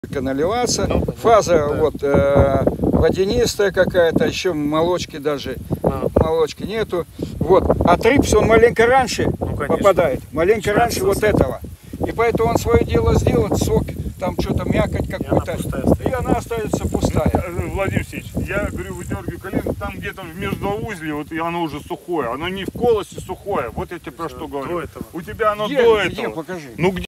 наливаться. Фаза вот водянистая какая-то, еще молочки даже молочки нету. Вот, а трипс он маленько раньше попадает, маленько раньше вот этого. И поэтому он свое дело сделает, сок, там что-то мякоть какую-то, и она остается пустая. Владимир Алексеевич, я говорю, выдергиваю колено, там где-то в междуузле, вот и оно уже сухое, оно не в колости сухое, вот я тебе про что говорю. У тебя оно до этого. Покажи. Ну где?